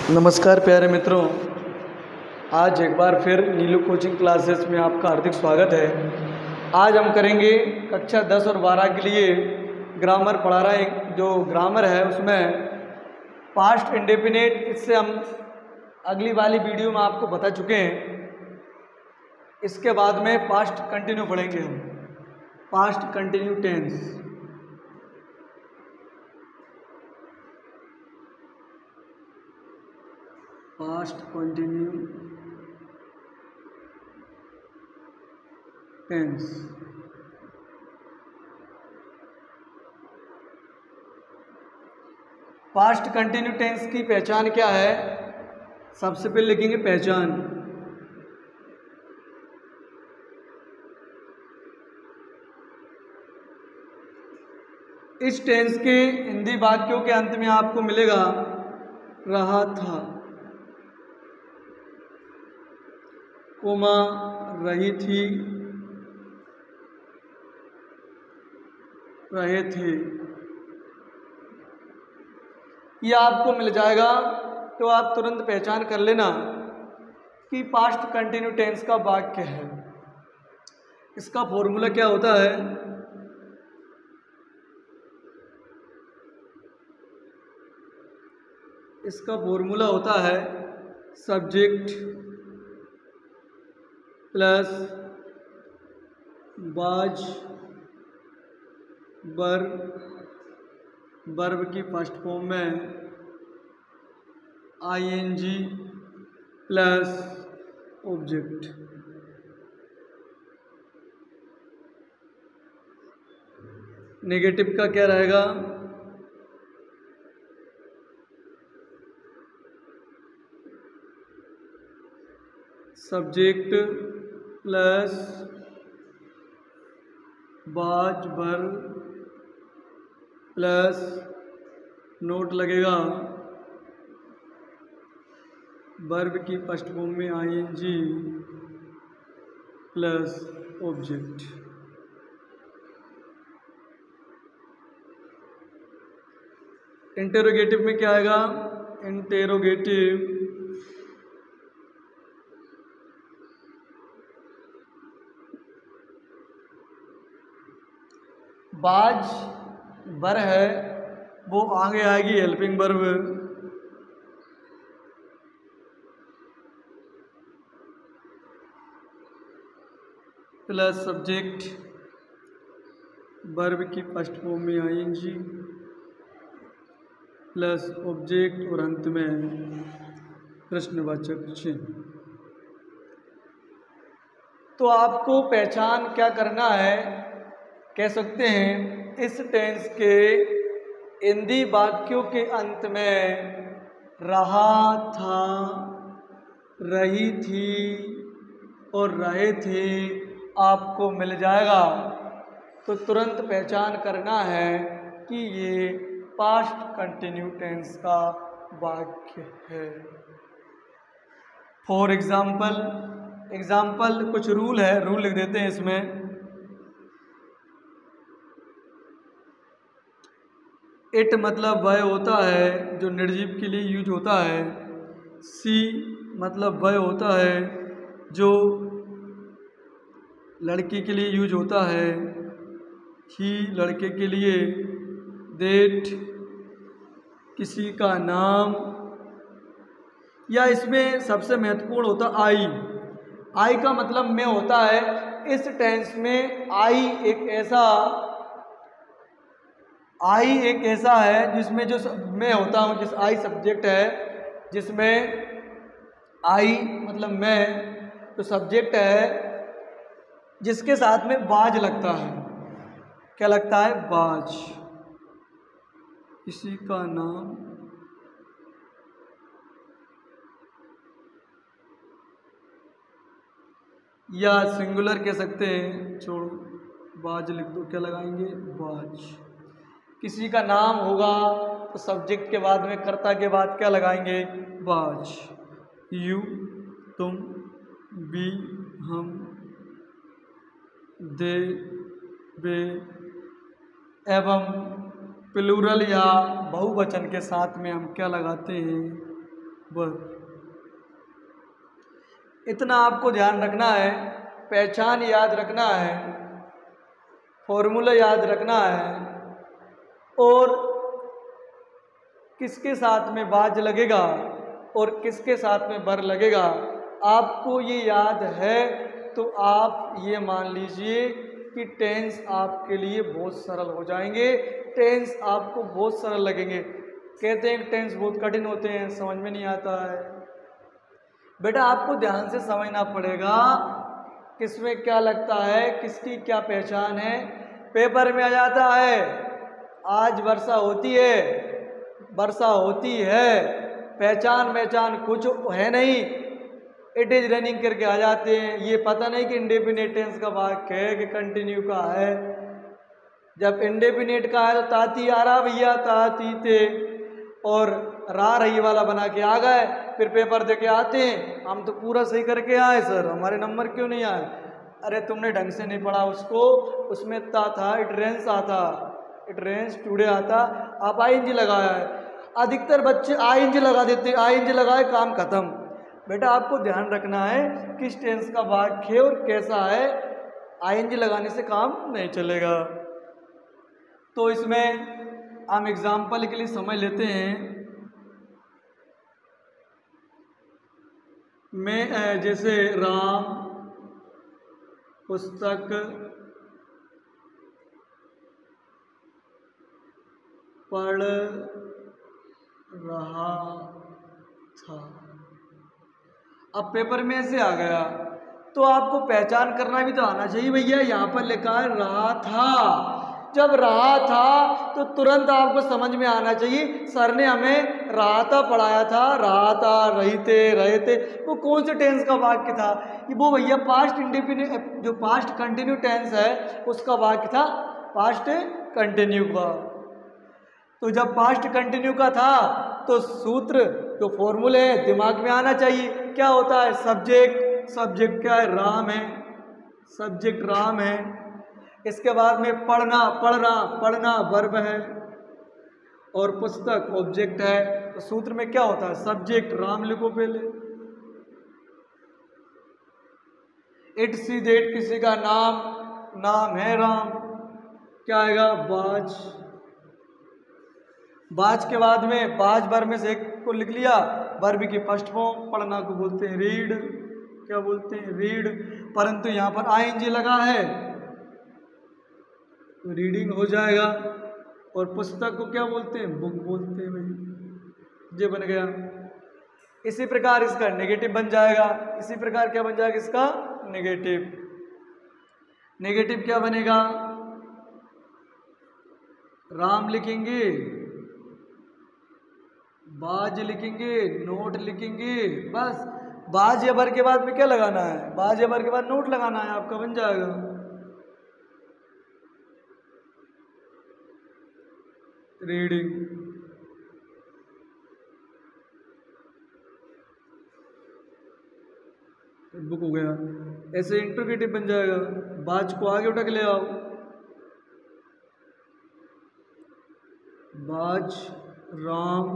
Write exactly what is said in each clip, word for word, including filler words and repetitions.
नमस्कार प्यारे मित्रों, आज एक बार फिर नीलू कोचिंग क्लासेस में आपका हार्दिक स्वागत है। आज हम करेंगे कक्षा दस और बारह के लिए ग्रामर पढ़ा रहा है। जो ग्रामर है उसमें पास्ट इंडेफिनिट, इससे हम अगली वाली वीडियो में आपको बता चुके हैं। इसके बाद में पास्ट कंटिन्यू पढ़ेंगे हम, past continue tense. Past continue tense. Past continue tense की पहचान क्या है? सबसे पहले लिखेंगे पहचान। इस टेंस के हिंदी वाक्यों के अंत में आपको मिलेगा रहा था, कोमा रही थी, रहे थे। ये आपको मिल जाएगा तो आप तुरंत पहचान कर लेना कि पास्ट कंटिन्यू टेंस का वाक्य है। इसका फॉर्मूला क्या होता है? इसका फॉर्मूला होता है subject plus was verb, verb की फर्स्ट फॉर्म में आईएनजी प्लस ऑब्जेक्ट। नेगेटिव का क्या रहेगा? Subject plus was verb plus not लगेगा वर्ब की फर्स्ट फॉर्म में आईएनजी प्लस ऑब्जेक्ट। इंटेरोगेटिव में क्या आएगा? इंटेरोगेटिव बाज बर है, वो आगे आएगी helping verb plus subject, verb की फर्स्ट फॉर्म में आईएनजी प्लस ऑब्जेक्ट और अंत में प्रश्नवाचक चिन्ह। तो आपको पहचान क्या करना है? कह सकते हैं इस टेंस के हिंदी वाक्यों के अंत में रहा था, रही थी और रहे थे आपको मिल जाएगा। तो तुरंत पहचान करना है कि ये पास्ट कंटिन्यू टेंस का वाक्य है। फॉर एग्जाम्पल, एग्जाम्पल कुछ रूल है, रूल लिख देते हैं इसमें। इट मतलब वह होता है जो निर्जीव के लिए यूज होता है। सी मतलब वह होता है जो लड़की के लिए यूज होता है। ही लड़के के लिए। देट किसी का नाम, या इसमें सबसे महत्वपूर्ण होता आई। आई का मतलब में होता है। इस टेंस में आई एक ऐसा आई एक ऐसा है जिसमें जो मैं होता हूँ, जिस आई सब्जेक्ट है, जिसमें आई मतलब मैं तो सब्जेक्ट है, जिसके साथ में बाज लगता है। क्या लगता है? बाज। किसी का नाम, या सिंगुलर कह सकते हैं, छोड़ो बाज लिख दो। क्या लगाएंगे? बाज। किसी का नाम होगा तो सब्जेक्ट के बाद में कर्ता के बाद क्या लगाएंगे? बाज। यू तुम, बी हम, दे वे, एवं प्लूरल या बहुवचन के साथ में हम क्या लगाते हैं? वर। इतना आपको ध्यान रखना है, पहचान याद रखना है, फॉर्मूला याद रखना है, और किसके साथ में बाज लगेगा और किसके साथ में बर लगेगा आपको ये याद है तो आप ये मान लीजिए कि टेंस आपके लिए बहुत सरल हो जाएंगे, टेंस आपको बहुत सरल लगेंगे। कहते हैं टेंस बहुत कठिन होते हैं, समझ में नहीं आता है। बेटा आपको ध्यान से समझना पड़ेगा किसमें क्या लगता है, किसकी क्या पहचान है। पेपर में आ जाता है आज वर्षा होती है, वर्षा होती है, पहचान पहचान कुछ है नहीं, इट इज रनिंग करके आ जाते हैं। ये पता नहीं कि इंडेफिनिट टेंस का वाक्य है कि कंटिन्यू का है। जब इंडेफिनिट का है तो ताती आ रहा भैया, ताती थे, और रा रही वाला बना के आ गए, फिर पेपर दे के आते हैं हम तो पूरा सही करके आए सर, हमारे नंबर क्यों नहीं आए। अरे तुमने ढंग से नहीं पढ़ा उसको, उसमें ता था, इट रेंस आता, इट रेंस टुडे आता, आप आई एन जी लगाया है। अधिकतर बच्चे आई एन जी लगा देते, आई एन जी लगाए काम खत्म। बेटा आपको ध्यान रखना है किस टेंस का वाक्य है और कैसा है, आई एन जी लगाने से काम नहीं चलेगा। तो इसमें हम एग्जाम्पल के लिए समझ लेते हैं। मैं जैसे राम पुस्तक पढ़ रहा था। अब पेपर में ऐसे आ गया तो आपको पहचान करना भी तो आना चाहिए भैया। यहाँ पर लिखा है रहा था, जब रहा था तो तुरंत आपको समझ में आना चाहिए सर ने हमें रहा था पढ़ाया था, रहा था, रही थे, रहे थे, वो कौन से टेंस का वाक्य था। ये वो भैया पास्ट इंडेफिनिट, जो पास्ट कंटिन्यू टेंस है उसका वाक्य था, पास्ट कंटिन्यू का। तो जब पास्ट कंटिन्यू का था तो सूत्र जो फॉर्मूले है दिमाग में आना चाहिए। क्या होता है, सब्जेक्ट, सब्जेक्ट क्या है, राम है, सब्जेक्ट राम है। इसके बाद में पढ़ना, पढ़ना, पढ़ना वर्ब है, और पुस्तक ऑब्जेक्ट है। तो सूत्र में क्या होता है, सब्जेक्ट राम लिखो पहले, इट सी देट किसी का नाम, नाम है राम, क्या आएगा बाज। बाज के बाद में बाज वर्ब में से एक को लिख लिया, वर्ब की फर्स्ट फॉर्म, पढ़ना को बोलते हैं रीड, क्या बोलते हैं रीड, परंतु यहाँ पर आईएनजी लगा है तो रीडिंग हो जाएगा। और पुस्तक को क्या बोलते हैं, बुक बोलते हैं भाई, ये बन गया। इसी प्रकार इसका नेगेटिव बन जाएगा, इसी प्रकार क्या बन जाएगा इसका नेगेटिव। नेगेटिव क्या बनेगा, राम लिखेंगे, बाज लिखेंगे, नोट लिखेंगे, बस बाज या बर के बाद में क्या लगाना है, बाज या बर के बाद नोट लगाना है, आपका बन जाएगा। रीडिंग, बुक हो गया। ऐसे इंट्रोगेटिव बन जाएगा, बाज को आगे उठा के ले आओ, बाज राम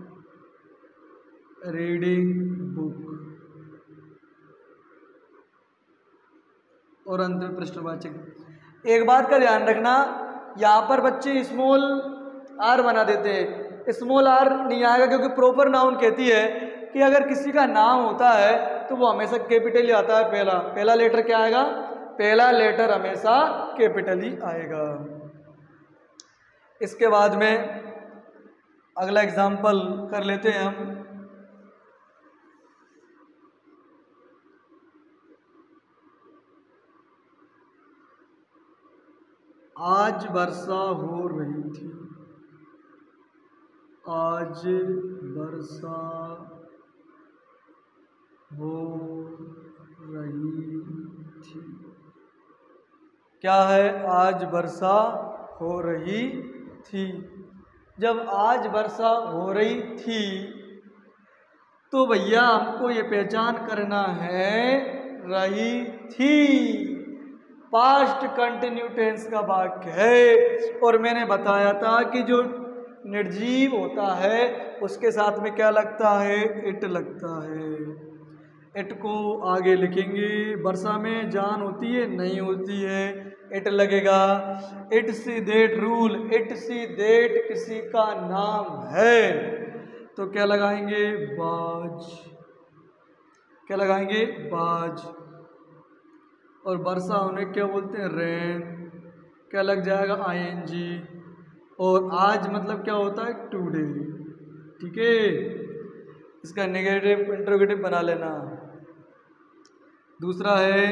रीडिंग बुक, और अंत में प्रश्नवाचक। एक बात का ध्यान रखना, यहाँ पर बच्चे स्मॉल आर बना देते हैं, स्मॉल आर नहीं आएगा क्योंकि प्रॉपर नाउन कहती है कि अगर किसी का नाम होता है तो वो हमेशा कैपिटल ही आता है। पहला पहला लेटर क्या आएगा, पहला लेटर हमेशा कैपिटल ही आएगा। इसके बाद में अगला एग्जाम्पल कर लेते हैं हम। आज वर्षा हो रही थी, आज वर्षा हो रही थी, क्या है, आज वर्षा हो रही थी। जब आज वर्षा हो रही थी तो भैया हमको ये पहचान करना है रही थी, पास्ट कंटिन्यू टेंस का वाक्य है। और मैंने बताया था कि जो निर्जीव होता है उसके साथ में क्या लगता है, इट लगता है। इट को आगे लिखेंगे। वर्षा में जान होती है, नहीं होती है, इट लगेगा। It see that rule, it see that किसी का नाम है तो क्या लगाएंगे, बाज। क्या लगाएंगे, बाज। और वर्षा होने क्या बोलते हैं, रेन। क्या लग जाएगा, आई एन जी। और आज मतलब क्या होता है, टुडे। ठीक है, इसका नेगेटिव इंट्रोगेटिव बना लेना। दूसरा है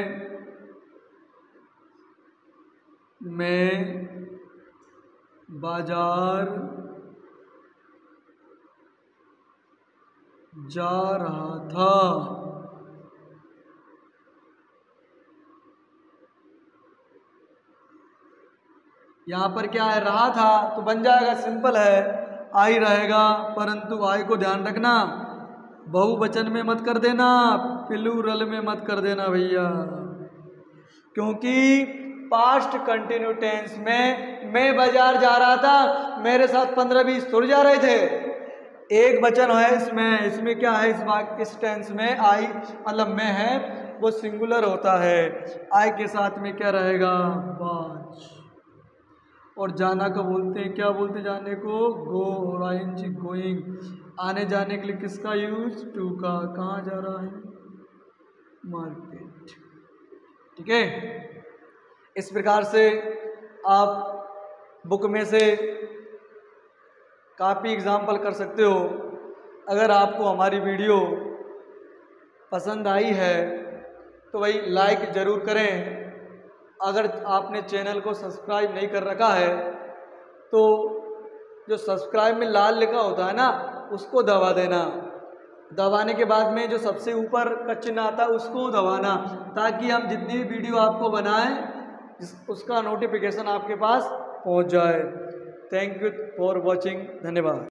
मैं बाजार जा रहा था। यहाँ पर क्या है, रहा था तो बन जाएगा, सिंपल है, आई रहेगा। परंतु आई को ध्यान रखना बहुवचन में मत कर देना, प्लूरल में मत कर देना भैया, क्योंकि पास्ट कंटिन्यू टेंस में मैं बाजार जा रहा था, मेरे साथ पंद्रह बीस थोड़ी जा रहे थे। एक वचन है इसमें, इसमें क्या है, इस वाक्य इस टेंस में आई मतलब मैं है वो सिंगुलर होता है। आई के साथ में क्या रहेगा, वाज। और जाना को बोलते हैं, क्या बोलते हैं जाने को, गो। और आई एन जी गोइंग। आने जाने के लिए किसका यूज, टू का। कहाँ जा रहा है, मार्केट। ठीक है, इस प्रकार से आप बुक में से काफ़ी एग्जाम्पल कर सकते हो। अगर आपको हमारी वीडियो पसंद आई है तो भाई लाइक ज़रूर करें। अगर आपने चैनल को सब्सक्राइब नहीं कर रखा है तो जो सब्सक्राइब में लाल लिखा होता है ना, उसको दबा देना। दबाने के बाद में जो सबसे ऊपर का चिन्ह आता है उसको दबाना, ताकि हम जितनी भी वीडियो आपको बनाएं उसका नोटिफिकेशन आपके पास पहुंच जाए। थैंक यू फॉर वॉचिंग, धन्यवाद।